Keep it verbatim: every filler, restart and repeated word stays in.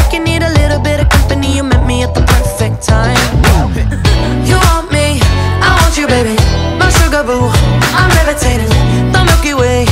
like you need a little bit of company. You met me at the perfect time. You want me, I want you, baby. My sugar boo, I'm levitating. The Milky Way,